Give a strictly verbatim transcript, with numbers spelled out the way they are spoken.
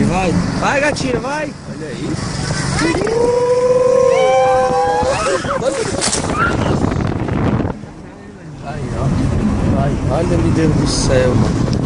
vai. Vai, gatinha, vai. Olha isso. Aí, ó. Vai, olha, meu Deus do céu, mano.